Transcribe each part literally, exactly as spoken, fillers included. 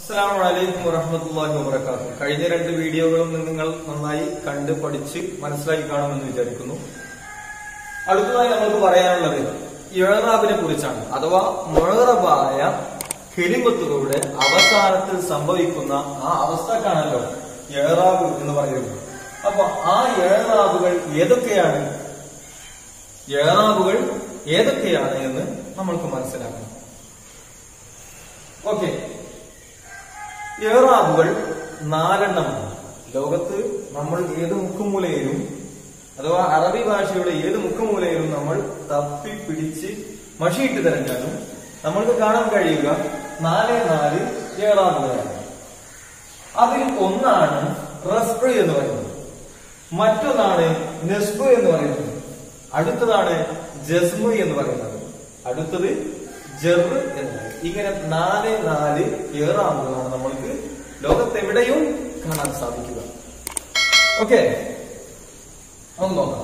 അസ്സലാമു അലൈക്കും വറഹ്മത്തുള്ളാഹി വബറകാതുഹു. കഴിഞ്ഞ രണ്ട് വീഡിയോകളും നിങ്ങൾ നന്നായി കണ്ട് പഠിച്ച് മനസ്സിലാക്കി കാണുമെന്ന് വിചാരിക്കുന്നു. അടുത്തതായി നമുക്ക് പറയാനുള്ളത് ഇഅ്റാബിനെ കുറിച്ചാണ്. അഥവാ മുഅ്റബായ കലിമത്തുകളുടെ അവസാനത്തിൽ സംഭവിക്കുന്ന ആ അവസ്ഥക്കാണല്ലോ ഇഅ്റാബ് എന്ന് പറയുന്നത്. അപ്പൊ ആ ഇഅ്റാബുകൾ ഏതൊക്കെയാണ് ഇഅ്റാബുകൾ ഏതൊക്കെയാണ് എന്ന് നമ്മൾക്ക് മനസ്സിലാക്കണം. ഓക്കെ, ഇഅ്റാബുകൾ നാലെണ്ണമാണ്. ലോകത്ത് നമ്മൾ ഏത് മുക്കുമൂലയിലും അഥവാ അറബി ഭാഷയുടെ ഏത് മുക്കുമൂലയിലും നമ്മൾ തപ്പി പിടിച്ച് മഷിയിട്ട് തിരഞ്ഞാലും നമ്മൾക്ക് കാണാൻ കഴിയുക നാല് നാല് ഇഅ്റാബുകളാണ്. അതിൽ ഒന്നാണ് റഫ്ഉ എന്ന് പറയുന്നത്, മറ്റൊന്നാണ് നസ്ബ് എന്ന് പറയുന്നത്, അടുത്തതാണ് ജസ്മ് എന്ന് പറയുന്നത്, അടുത്തത് ജർ എന്ന് പറയും. ഇങ്ങനെ നാല് നാല് ഇഅ്റാബുകളാണ് നമ്മൾക്ക് ലോകത്തെവിടെയും കാണാൻ സാധിക്കുക. ഓക്കെ, ഒന്ന് നോക്കാം.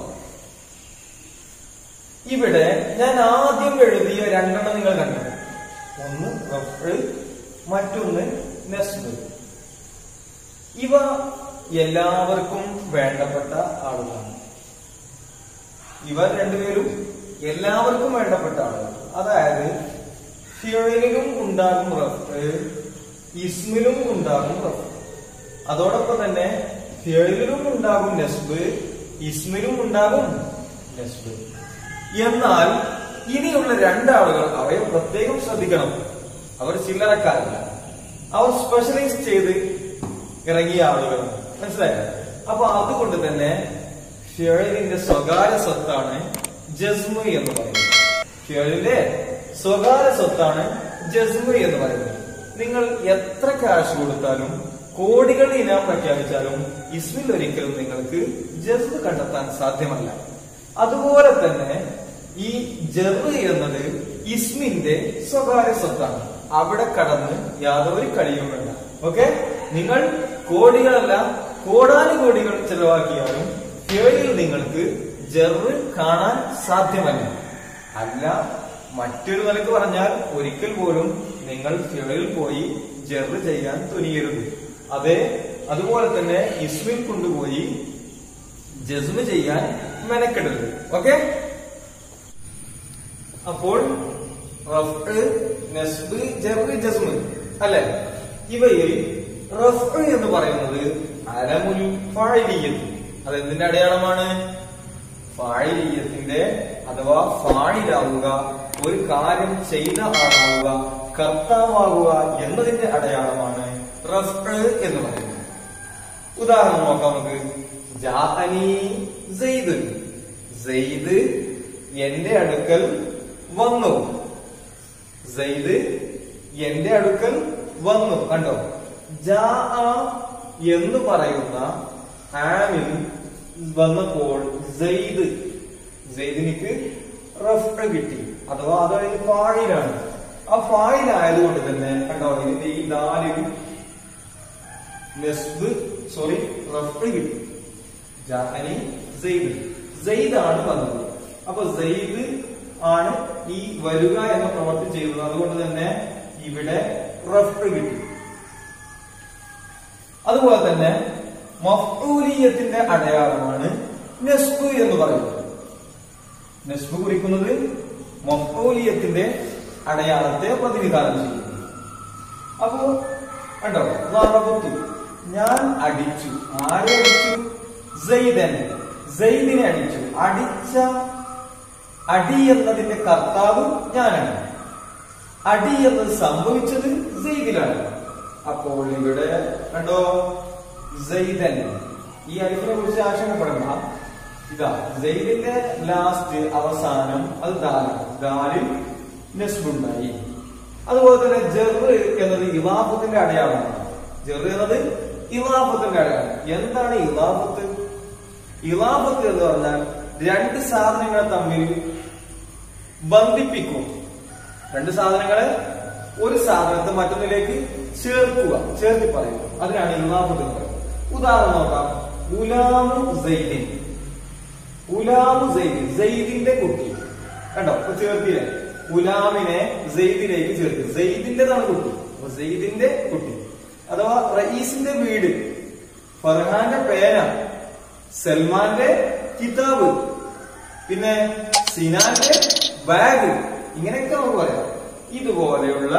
ഇവിടെ ഞാൻ ആദ്യം എഴുതിയ രണ്ടെണ്ണം നിങ്ങൾ കണ്ടു. ഒന്ന് റഫ്ഉ, മറ്റൊന്ന് നസ്ബ്. ഇവ എല്ലാവർക്കും വേണ്ടപ്പെട്ട ആളുകളാണ്. ഇവ രണ്ടുപേരും എല്ലാവർക്കും വേണ്ടപ്പെട്ട ആളുകൾ. അതായത് ഫിഅലിലും ഉണ്ടാകും റഫ്ഉ, ഇസ്മിലും ഉണ്ടാകും റഫ്ഉ. അതോടൊപ്പം തന്നെ ഫിഅലിലും ഉണ്ടാകും നസ്ബ്, ഇസ്മിലും ഉണ്ടാകും നസ്ബ്. എന്നാൽ ഇനിയുള്ള രണ്ടാളുകൾ അവയെ പ്രത്യേകം ശ്രദ്ധിക്കണം. അവർ ചില്ലറക്കാരല്ല, അവർ സ്പെഷ്യലൈസ് ചെയ്ത് ഇറങ്ങിയ ആളുകളാണ്. മനസ്സിലായോ? അപ്പൊ അതുകൊണ്ട് തന്നെ ഫിഅലിന്റെ സ്വകാര്യ സ്വത്താണ് ജസ്മ് എന്ന് പറയുന്നത്. ഫിഅലിന്റെ സ്വകാര്യ സ്വത്താണ് ജസ്മ് എന്ന് പറയുന്നത്. നിങ്ങൾ എത്ര ക്യാഷ് കൊടുത്താലും കോടികൾ ഇനാം പ്രഖ്യാപിച്ചാലും ഇസ്മിൽ ഒരിക്കലും നിങ്ങൾക്ക് ജസ്മ് കണ്ടെത്താൻ സാധ്യമല്ല. അതുപോലെ തന്നെ ഈ ജർ എന്നത് ഇസ്മിന്റെ സ്വകാര്യ സ്വത്താണ്. അവിടെ കടന്ന് യാതൊരു കളിയും വേണ്ട. ഓക്കെ, നിങ്ങൾ കോടികളല്ല കോടാനുകോടികൾ ചെലവാക്കിയാലും ഫിഅലിൽ നിങ്ങൾക്ക് ജർ കാണാൻ സാധ്യമല്ല. അല്ല, മറ്റൊരു നിലക്ക് പറഞ്ഞാൽ ഒരിക്കൽ പോലും നിങ്ങൾ ഫിഅലിൽ പോയി ജർ ചെയ്യാൻ തുനിയരുത്. അതെ, അതുപോലെ തന്നെ ഇസ്മിൽ കൊണ്ടുപോയി ജസ്മ് ചെയ്യാൻ മെനക്കെടരുത്. ഓക്കെ, അപ്പോൾ റഫ്ഉ, നസ്ബ്, ജർ, ജസ്മ് അല്ലെ? ഇവയിൽ റഫ്ഉ എന്ന് പറയുന്നത് അലമുൽ ഫാഇലിയ്യത്ത്. അതെന്തിന്റെ അടയാളമാണ്? ഫാഇലിയ്യത്തിന്റെ അഥവാ ഫാഇലാവുക, ഒരു കാര്യം ചെയ്ത ആളാവുക, കർത്താവാകുക എന്നതിന്റെ അടയാളമാണ് റഫ്ഉ എന്ന് പറയുന്നത്. ഉദാഹരണം നോക്കാം നമുക്ക്. ജാഅനി സയ്യിദ്, സയ്യിദ് എന്റെ അടുക്കൽ വന്നു. സയ്യിദ് എന്റെ അടുക്കൽ വന്നു. കണ്ടോ? ജാഅ എന്ന് പറയുന്ന ആമിൽ വന്നപ്പോൾ സയ്യിദ് സയ്യിദിനിക്ക് റഫ്ഉ കിട്ടി, അഥവാ അതായത് ഫാഇലാണ്. ആ ഫാഇൽ ആയതുകൊണ്ട് തന്നെ കണ്ടോ, ഇതിന്റെ ഈ നാലിൽ നസ്ബ് സോറി റഫ്ഉ കിട്ടി. ജാഅനി സയ്യിദ്, സയ്യിദ് ആണ് വന്നത്. അപ്പൊ സയ്യിദ് ആണ് ഈ വരിക എന്ന പ്രവൃത്തി ചെയ്തത്. അതുകൊണ്ട് തന്നെ ഇവിടെ റഫ്ഉ കിട്ടി. അതുപോലെ തന്നെ മഫ്ഊലിയത്തിന്റെ അടയാളമാണ് നസ്ബ് എന്ന് പറയുന്നത്. നസ്ബ് കുറിക്കുന്നത് മഫ്ഊലിയത്തിന്റെ അടയാളത്തെ പ്രതിനിധാനം ചെയ്യുന്നു. അപ്പോ കണ്ടോ, ളറബതു ഞാൻ അടിച്ചു. ആരെ അടിച്ചു? സയ്യിദൻ, സയ്യിദിനെ അടിച്ചു. അടിച്ച അടി എന്നതിന്റെ കർത്താവ് ഞാനാണ്. അടി എന്നത് സംഭവിച്ചത് സയ്യിദിലാണ്. അപ്പോൾ ഇവിടെ കണ്ടോ, സയ്യിദൻ. ഈ അലിഫിനെ കുറിച്ച് ആശങ്കപ്പെടണ്ട. ഇതാ സയ്യിദിന്റെ ലാസ്റ്റ് അവസാനം അത് ദാലാണ്. ദാലിൽ നസ്ബ് ഉണ്ടായി. അതുപോലെ തന്നെ ജർ എന്നത് ഇളാഫത്തിന്റെ അടയാളമാണ്. ജർ എന്നത് ഇളാഫത്തിന്റെ അടയാളം. എന്താണ് ഇളാഫത്ത്? ഇളാഫത്ത് എന്ന് പറഞ്ഞാൽ രണ്ട് സാധനങ്ങളെ തമ്മിൽ ബന്ധിപ്പിക്കും. രണ്ട് സാധനങ്ങളെ ഒരു സാധനത്തെ മറ്റൊന്നിലേക്ക് ചേർക്കുക, ചേർത്തി പറയുക. അതിനാണ് ഇളാഫത്ത് എന്ന് പറയുന്നത്. ഉദാഹരണം നോക്കാം. ഗുലാമു സയ്യിദിൻ, ഗുലാമു സയ്യിദിൻ, സയ്യിദിന്റെ കുട്ടി. കണ്ടോ, ഇപ്പൊ ചേർത്തില്ലേ? ഗുലാമിനെ സയ്യിദിലേക്ക് ചേർത്തി. സയ്യിദിന്റെതാണ് കുട്ടി, അപ്പൊ സയ്യിദിന്റെ കുട്ടി. റയീസിന്റെ വീട്, ഫർഹാന്റെ പേന, സൽമാന്റെ കിതാബ്, പിന്നെ സിനാന്റെ ബാഗ്, ഇങ്ങനെയൊക്കെ നമുക്ക് പറയാം. ഇതുപോലെയുള്ള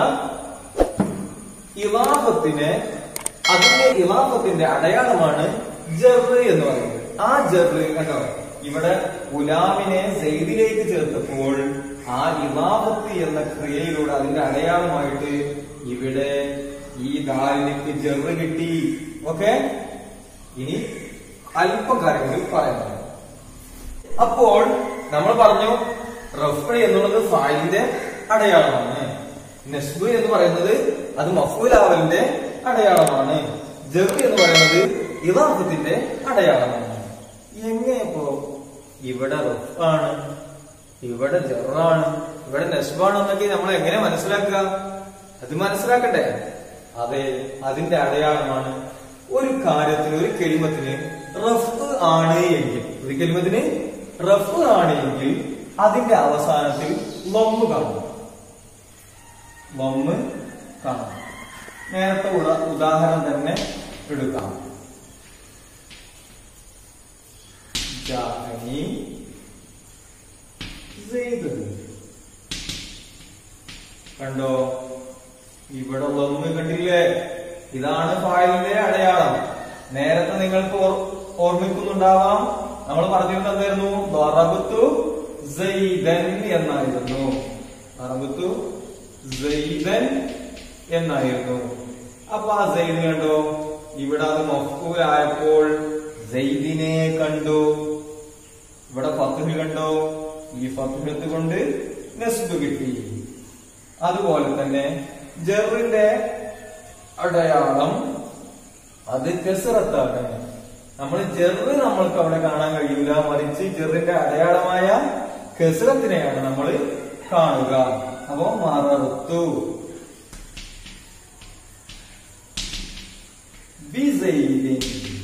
ഇളാഫത്തിനെ അതിന്റെ ഇളാഫത്തിന്റെ അടയാളമാണ് ജറ് എന്ന് പറയുന്നത്. ആ ജറ് കണ്ടോ, ഇവിടെ ഗുലാമിനെ സെയ്ദിലേക്ക് ചേർത്തപ്പോൾ ആ ഇളാഫത്ത് എന്ന ക്രിയയിലൂടെ അതിന്റെ അടയാളമായിട്ട് ഇവിടെ ഈ ദാലിലേക്ക് ജറ് കിട്ടി. ഓക്കെ, ഇനി അല്പം കാര്യങ്ങൾ പറയുന്നത്. അപ്പോൾ നമ്മൾ പറഞ്ഞു റഫ് എന്നുള്ളത് ഫായിലിന്റെ അടയാളമാണ്, നസ്ബ് എന്ന് പറയുന്നത് അത് മഫ്ഊലാവലിന്റെ അടയാളമാണ്, ജറ് എന്ന് പറയുന്നത് ഇളാഫത്തിന്റെ അടയാളമാണ്. എങ്ങനെയപ്പോ ഇവിടെ റഫ് ആണ്, ഇവിടെ ജറാണ്, ഇവിടെ നസ്ബാണ് എന്നൊക്കെ നമ്മൾ എങ്ങനെ മനസ്സിലാക്കുക? അത് മനസ്സിലാക്കണ്ടേ? അതെ, അതിന്റെ അടയാളമാണ്. ഒരു കാര്യത്തിന്, ഒരു കെലിമത്തിന് റഫ് ആണ് എങ്കിൽ, ഒരു കെലിമത്തിന് റഫ് ആണ് എങ്കിൽ അതിന്റെ അവസാനത്തിൽ ലമ്മ് കാണും. ലമ്മ് കാണും. നേരത്തെ ഉദാഹരണം തന്നെ എടുക്കാം. ജാഅനി സെയ്ദ്. കണ്ടോ, ഇവിടെ ലമ്മ് കണ്ടില്ലേ? ഇതാണ് ഫായിലിന്റെ അടയാളം. നേരത്തെ നിങ്ങൾക്ക് ഓർമ്മിക്കുന്നുണ്ടാവാം, നമ്മൾ പറഞ്ഞിരുന്നത് എന്തായിരുന്നു? ദറബതു സെയ്ദൻ എന്നായിരുന്നു. ദറബതു സെയ്ദൻ എന്നായിരുന്നു. അപ്പൊ ആ സെയ്ദ് കണ്ടോ, ഇവിടെ അത് മഫ്ഊലായപ്പോൾ സെയ്ദിനെ കണ്ടു. ഇവിടെ ഫത്ഹ് കണ്ടോ, ഈ ഫത്ഹത്ത് കൊണ്ട് നസ്ബ് കിട്ടി. അതുപോലെ തന്നെ ജറിന്റെ അടയാളം അത് കസ്റത്താണ്. നമ്മൾ ജറ് നമ്മൾക്ക് അവിടെ കാണാൻ കഴിയില്ല, മറിച്ച് ജറിന്റെ അടയാളമായ കസ്റത്തിനെയാണ് നമ്മൾ കാണുക. അപ്പോ മറർത്തു ബിസൈദിൻ.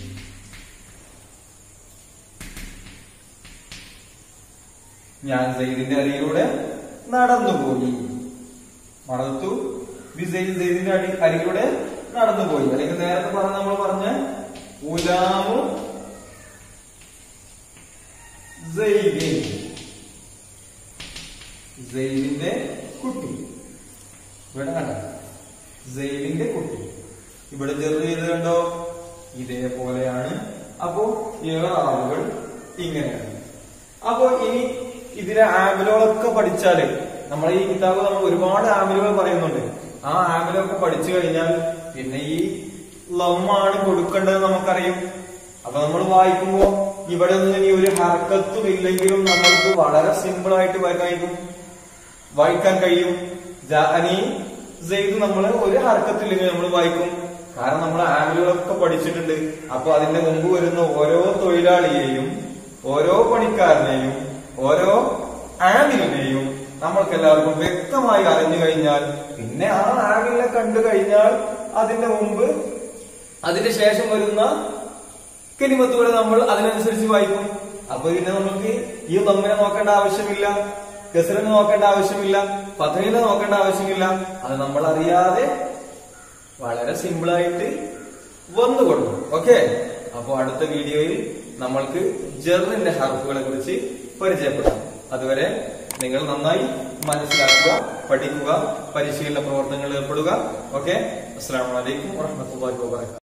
ഞാൻ സെയ്ദിന്റെ അരികിലൂടെ നടന്നുപോയി. മറർത്തു ബിസൈദ്, സെയ്ദിന്റെ അടി അരികിലൂടെ നടന്നുപോയി. അല്ലെങ്കിൽ നേരത്തെ പറഞ്ഞ നമ്മൾ പറഞ്ഞ ഗുലാമു സെയ്ദിൻ, സെയ്ദിന്റെ കുട്ടി. ഇവിടെ കണ്ട സെയ്ദിന്റെ കുട്ടി. ഇവിടെ ജറ് ചെയ്ത് കണ്ടോ, ഇതേപോലെയാണ്. അപ്പോ ഇഅ്റാബുകൾ ഇങ്ങനെയാണ്. അപ്പോ ഇനി ഇതിലെ ആമിലുകളൊക്കെ പഠിച്ചാല്, നമ്മൾ ഈ കിതാബ് നമ്മൾ ഒരുപാട് ആമിലുകൾ പറയുന്നുണ്ട്. ആ ആമിലൊക്കെ പഠിച്ചു കഴിഞ്ഞാൽ പിന്നെ ഈ ലമ്മാണ് കൊടുക്കേണ്ടത് നമുക്കറിയും. അപ്പൊ നമ്മൾ വായിക്കുമ്പോ ഇവിടെ ഒന്നും ഇനി ഒരു ഹർക്കത്തും ഇല്ലെങ്കിലും നമ്മൾക്ക് വളരെ സിമ്പിൾ ആയിട്ട് വായിക്കും വായിക്കാൻ കഴിയും. ജാഅനി സെയ്ദ് നമ്മൾ ഒരു ഹർക്കത്തില്ലെങ്കിൽ നമ്മൾ വായിക്കും. കാരണം നമ്മൾ ആമിലുകളൊക്കെ പഠിച്ചിട്ടുണ്ട്. അപ്പൊ അതിന്റെ മുമ്പ് വരുന്ന ഓരോ തൊഴിലാളിയെയും ഓരോ പണിക്കാരനെയും ഓരോ ആമിലിനെയും നമ്മൾക്ക് എല്ലാവർക്കും വ്യക്തമായി അറിഞ്ഞു കഴിഞ്ഞാൽ പിന്നെ ആ ആമിലിനെ കണ്ടു കഴിഞ്ഞാൽ അതിന്റെ മുമ്പ് അതിന് ശേഷം വരുന്ന കെലിമത്തുകൾ നമ്മൾ അതിനനുസരിച്ച് വായിക്കും. അപ്പൊ പിന്നെ നമുക്ക് ഈ ലമ്മിനെ നോക്കേണ്ട ആവശ്യമില്ല, കസ്റിനെ നോക്കേണ്ട ആവശ്യമില്ല, ഫത്ഹിനെ നോക്കേണ്ട ആവശ്യമില്ല. അത് നമ്മൾ അറിയാതെ വളരെ സിമ്പിളായിട്ട് വന്നുകൊള്ളു. ഓക്കെ, അപ്പൊ അടുത്ത വീഡിയോയിൽ നമ്മൾക്ക് ജറിന്റെ ഹർഫുകളെ കുറിച്ച് പരിചയപ്പെടാം. അതുവരെ നിങ്ങൾ നന്നായി മനസ്സിലാക്കുക, പഠിക്കുക, പരിശീലന പ്രവർത്തനങ്ങളിൽ ഏർപ്പെടുക. ഓക്കെ, അസ്സലാമു അലൈക്കും വറഹ്മത്തുള്ളാഹി വബറകാതുഹു.